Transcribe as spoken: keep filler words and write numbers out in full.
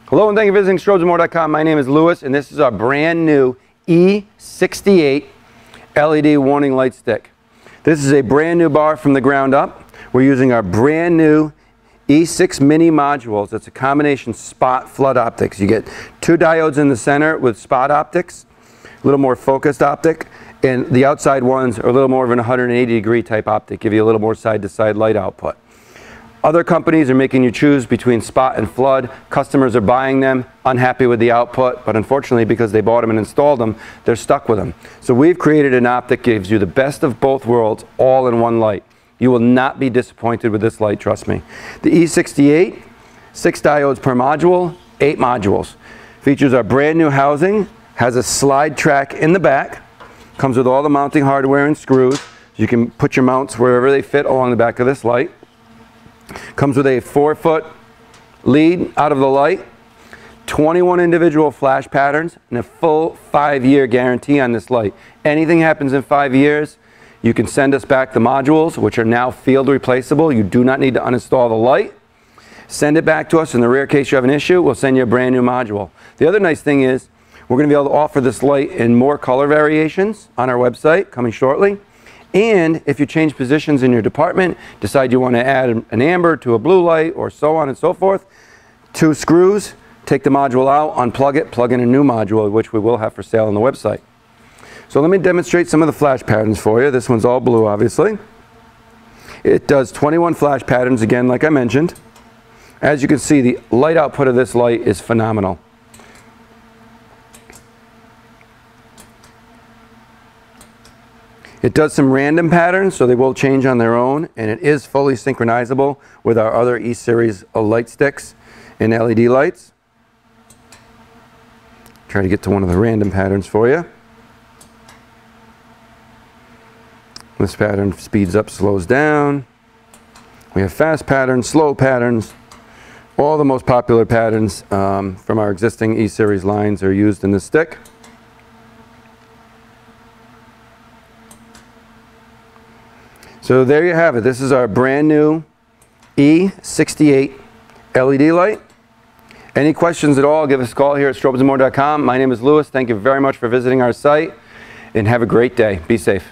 Hello and thank you for visiting Strobes more dot com. My name is Lewis and this is our brand new E sixty-eight L E D warning light stick. This is a brand new bar from the ground up. We're using our brand new E six mini modules. It's a combination spot flood optics. You get two diodes in the center with spot optics, a little more focused optic, and the outside ones are a little more of an one hundred eighty degree type optic, give you a little more side to side light output. Other companies are making you choose between spot and flood. Customers are buying them, unhappy with the output, but unfortunately because they bought them and installed them, they're stuck with them. So we've created an optic that gives you the best of both worlds all in one light. You will not be disappointed with this light, trust me. The E sixty-eight, six diodes per module, eight modules. Features our brand new housing, has a slide track in the back, comes with all the mounting hardware and screws. You can put your mounts wherever they fit along the back of this light. Comes with a four foot lead out of the light, twenty-one individual flash patterns, and a full five year guarantee on this light. Anything happens in five years, you can send us back the modules, which are now field replaceable. You do not need to uninstall the light. Send it back to us. In the rare case you have an issue, we'll send you a brand new module. The other nice thing is we're going to be able to offer this light in more color variations on our website coming shortly. And if you change positions in your department, decide you want to add an amber to a blue light or so on and so forth, two screws, take the module out, unplug it, plug in a new module, which we will have for sale on the website. So let me demonstrate some of the flash patterns for you. This one's all blue, obviously. It does twenty-one flash patterns, again, like I mentioned. As you can see, the light output of this light is phenomenal. It does some random patterns, so they will change on their own, and it is fully synchronizable with our other E series light sticks and L E D lights. Try to get to one of the random patterns for you. This pattern speeds up, slows down. We have fast patterns, slow patterns. All the most popular patterns um, from our existing E series lines are used in this stick. So there you have it. This is our brand new E sixty-eight L E D light. Any questions at all, give us a call here at Strobes more dot com. My name is Lewis. Thank you very much for visiting our site, and have a great day. Be safe.